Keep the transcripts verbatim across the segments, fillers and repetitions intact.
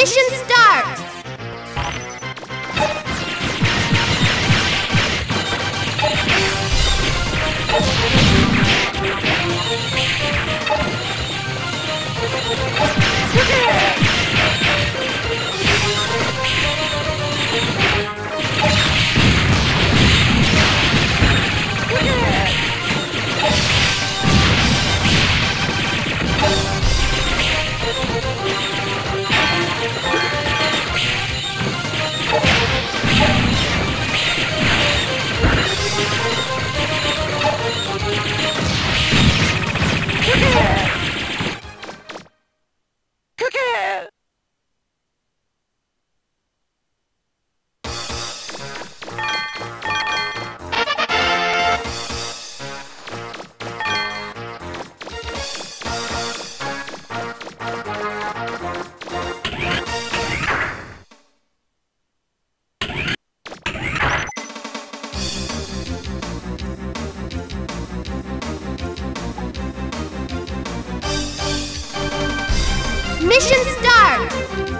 Mission start! Mission start!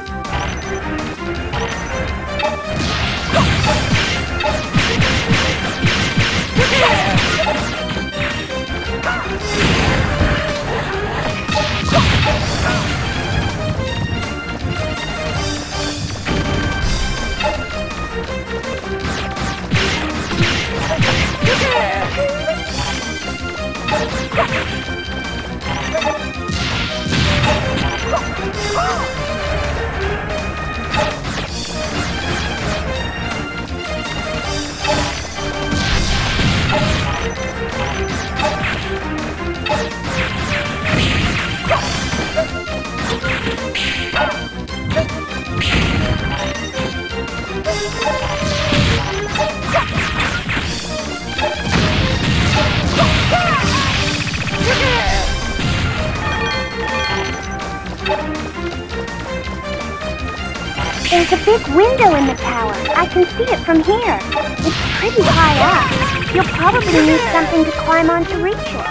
There's a big window in the tower. I can see it from here. It's pretty high up. You'll probably need something to climb on to reach it.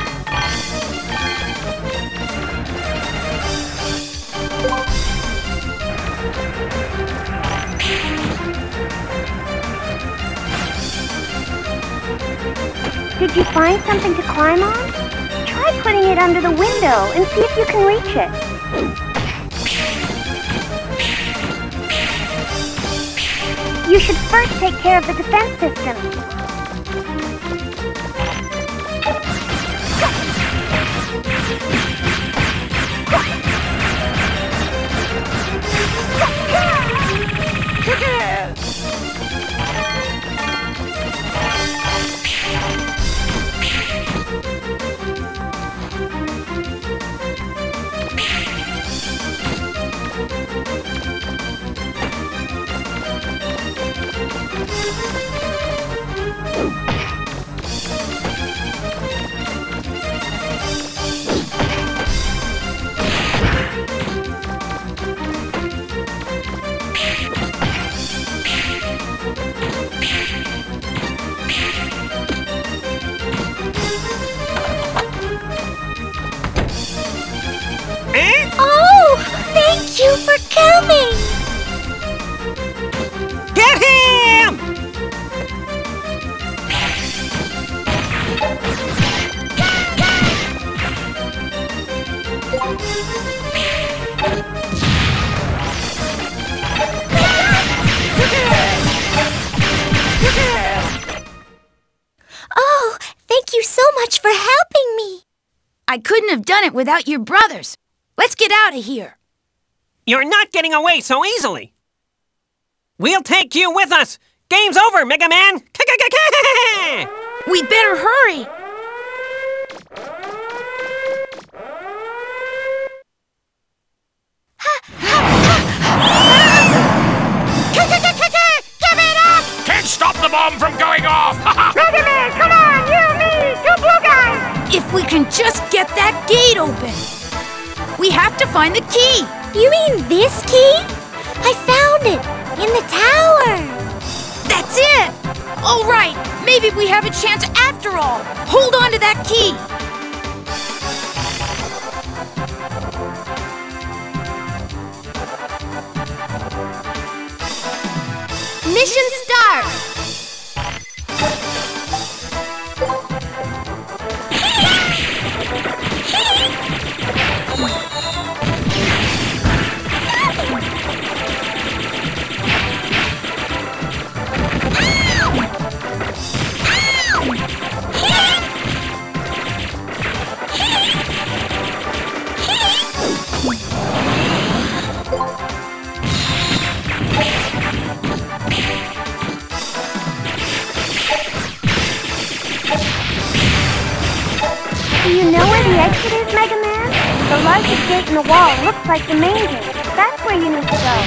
Did you find something to climb on? Try putting it under the window and see if you can reach it. You should first take care of the defense system. Thank you for coming! Get him! Oh, thank you so much for helping me! I couldn't have done it without your brothers. Let's get out of here. You're not getting away so easily. We'll take you with us. Game's over, Mega Man. We better hurry. Give it up! Can't stop the bomb from going off. Mega Man, come on! You, me, two blue guys! If we can just get that gate open. We have to find the key. You mean this key? I found it! In the tower! That's it! All right, maybe we have a chance after all. Hold on to that key. Mission start! Do you know where the exit is, Mega Man? The largest gate in the wall looks like the main gate. That's where you need to go.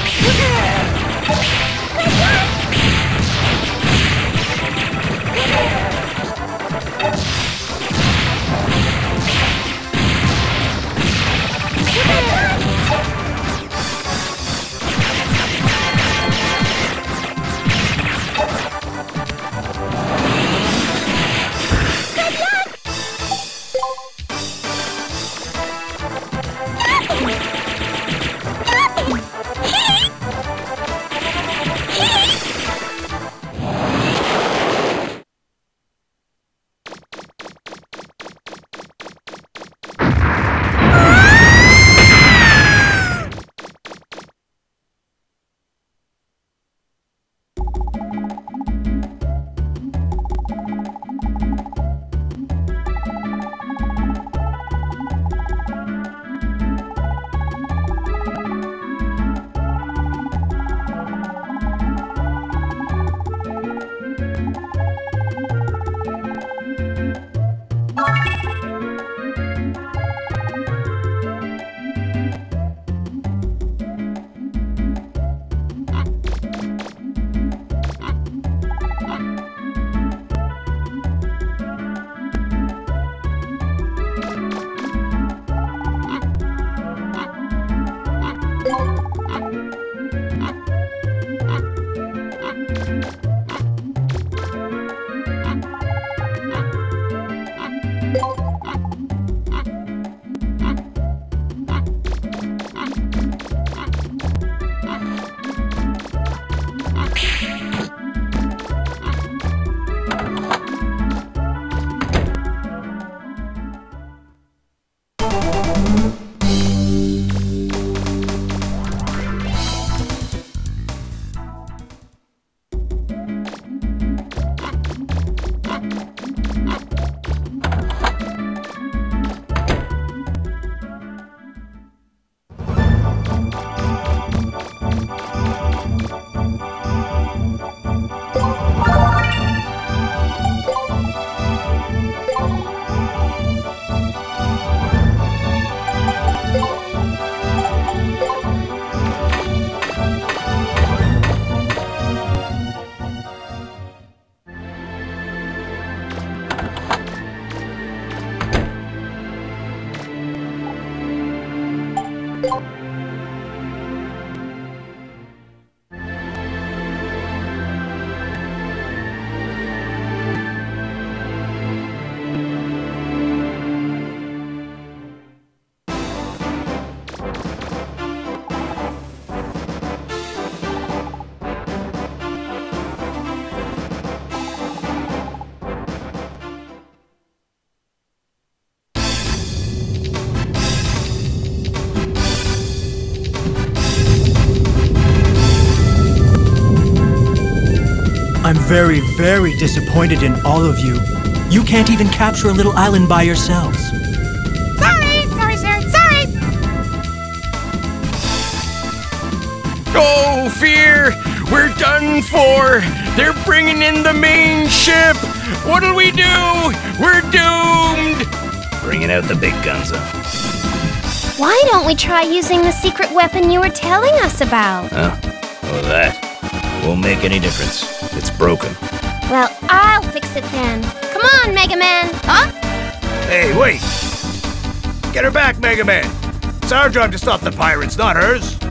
I'm very, very disappointed in all of you. You can't even capture a little island by yourselves. Sorry, sorry, sir, sorry! Oh, Fear! We're done for! They're bringing in the main ship! What'll we do? We're doomed! Bringing out the big guns, huh? Why don't we try using the secret weapon you were telling us about? Huh? Oh, that. Won't make any difference. It's broken. Well, I'll fix it then. Come on, Mega Man! Huh? Hey, wait! Get her back, Mega Man! It's our job to stop the pirates, not hers!